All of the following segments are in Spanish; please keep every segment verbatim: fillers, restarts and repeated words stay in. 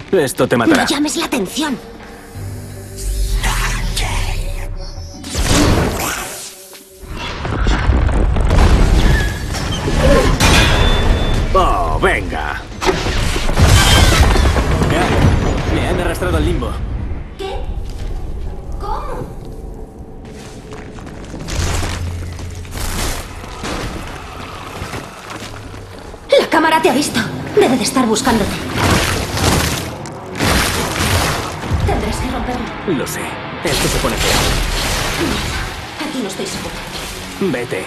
Esto te matará. No llames la atención. ¡Oh, venga! Me han arrastrado al limbo. ¿Qué? ¿Cómo? La cámara te ha visto. Debe de estar buscándote. Tendrás que romperlo. Lo sé. Esto se pone feo. Aquí no estoy segura. Vete.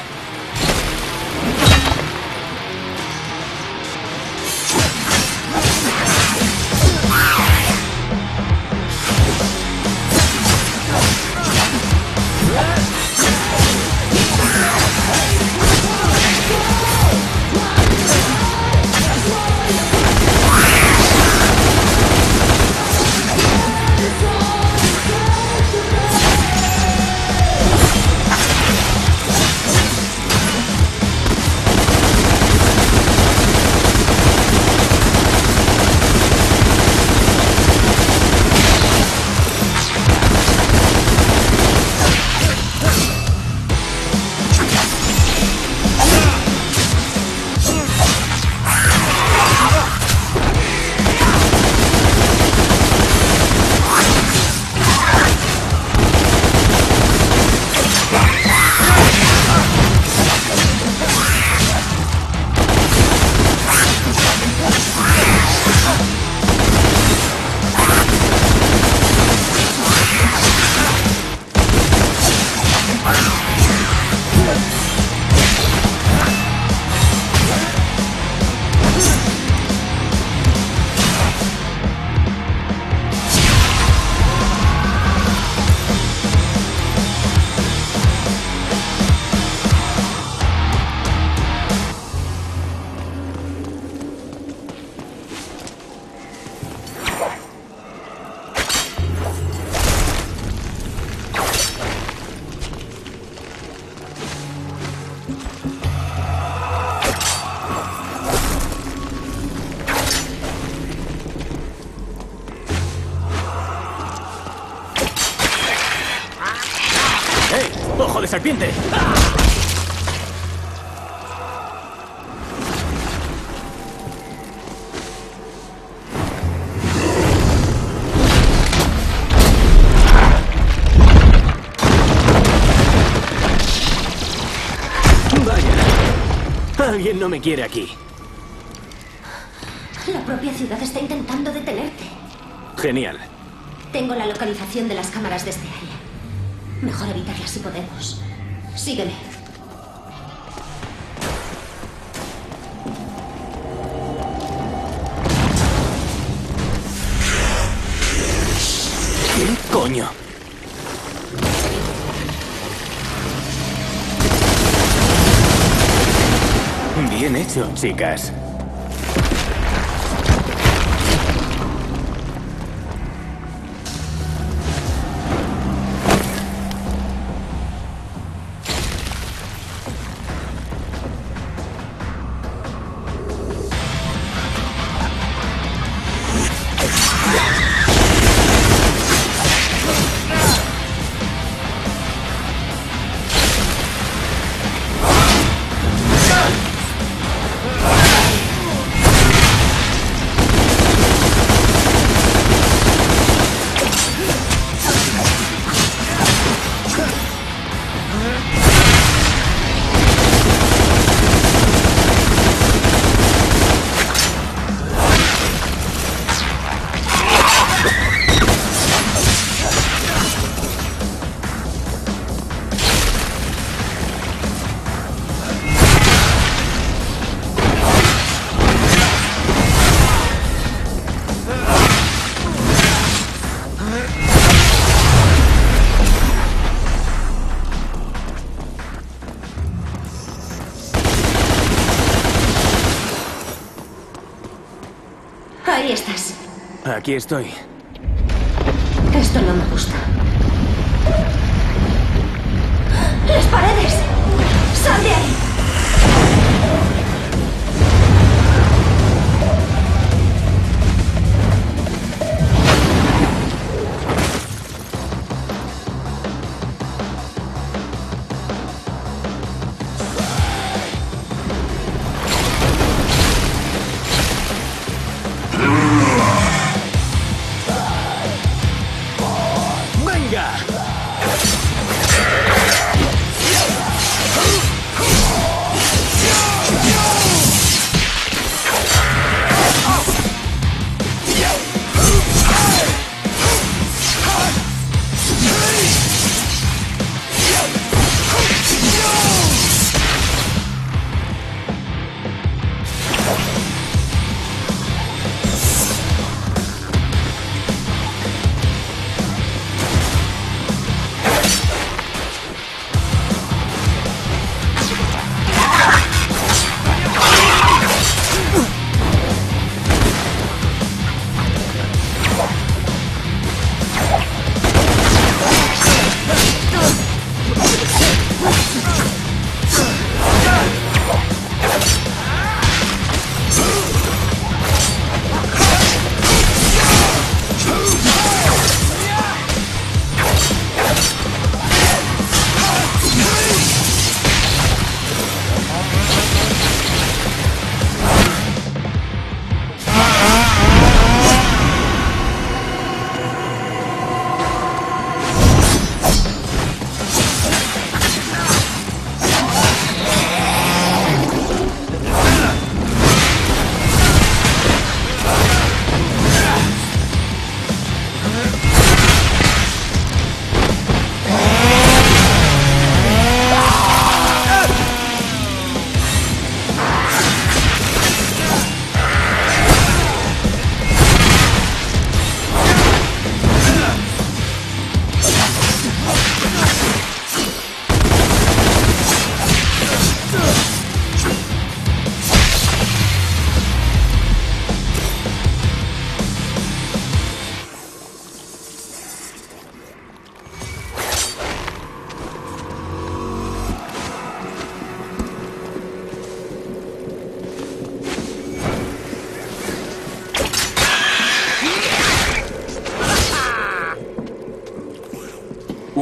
¡Ojo de serpiente! ¡Ah! Vaya. Alguien no me quiere aquí. La propia ciudad está intentando detenerte. Genial. Tengo la localización de las cámaras de este área. Mejor evitarlas si podemos. Sígueme. ¿Qué coño? Bien hecho, chicas. Ahí estás. Aquí estoy. Esto no me gusta. ¡Las paredes! ¡Sal de ahí!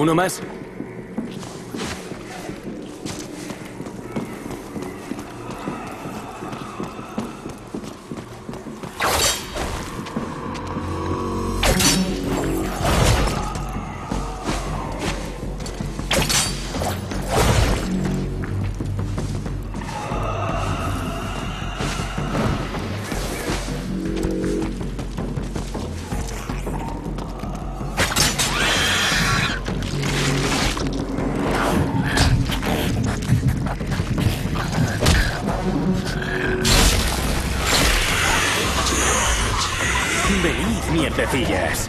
Uno más. Venid, mierdecillas.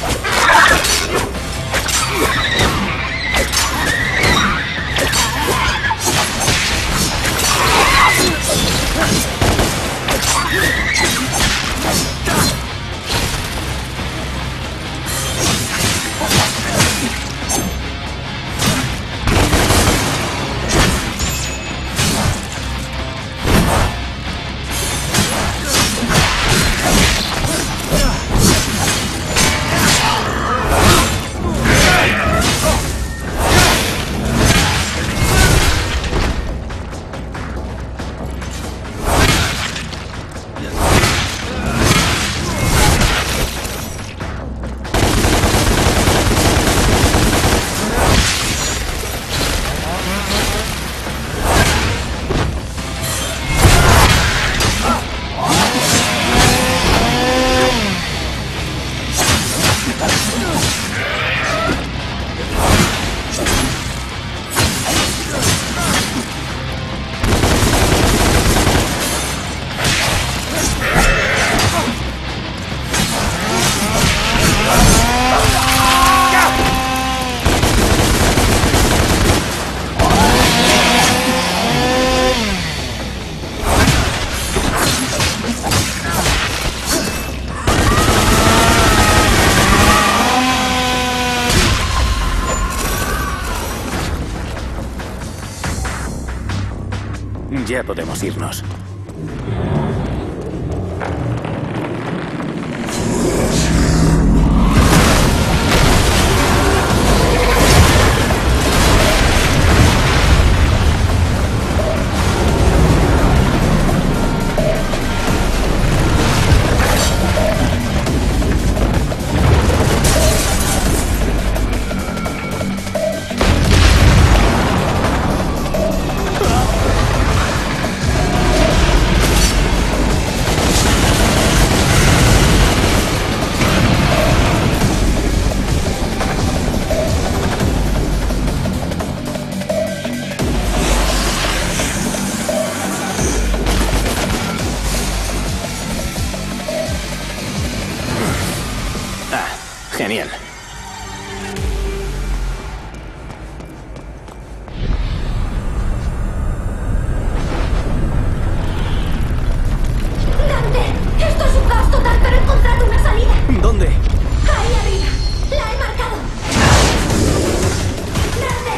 Ya podemos irnos. Genial. ¡Dante! ¡Esto es un caos total, pero he encontrado una salida! ¿Dónde? Ahí arriba. La he marcado. ¡Dante!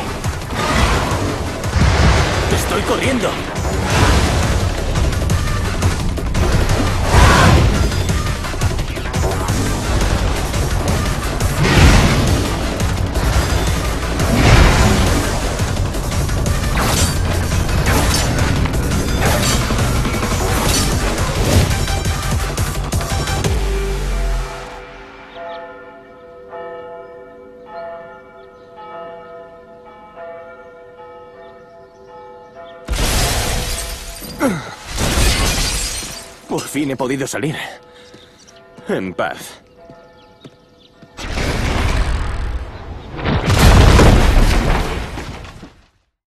¡Estoy corriendo! Por fin he podido salir. En paz.